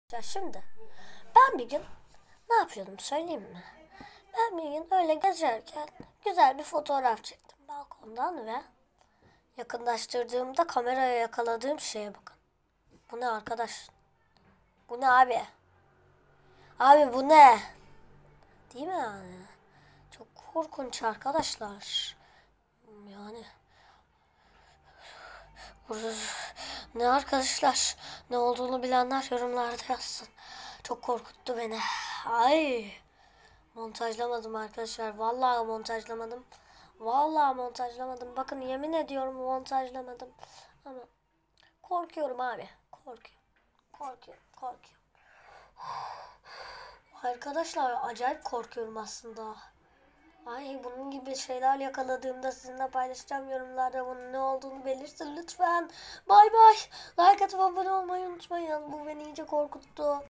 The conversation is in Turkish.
Ya şimdi ben bir gün ne yapıyordum söyleyeyim mi? Ben bir gün öyle gezerken güzel bir fotoğraf çektim balkondan ve yakınlaştırdığımda kameraya yakaladığım şeye bakın. Bu ne arkadaş? Bu ne abi? Abi bu ne? Değil mi yani? Çok korkunç arkadaşlar. Yani burada ne arkadaşlar? Ne olduğunu bilenler yorumlarda yazsın. Çok korkuttu beni. Ay. Montajlamadım arkadaşlar. Vallahi montajlamadım. Vallahi montajlamadım. Bakın yemin ediyorum montajlamadım. Ama korkuyorum abi. Korkuyorum. Korkuyorum. Arkadaşlar acayip korkuyorum aslında. Ay bunun gibi şeyler yakaladığımda sizinle paylaşacağım, yorumlarda bunun ne olduğunu belirtin lütfen. Bay bay. Like atıp abone olmayı unutmayın. Bu beni iyice korkuttu.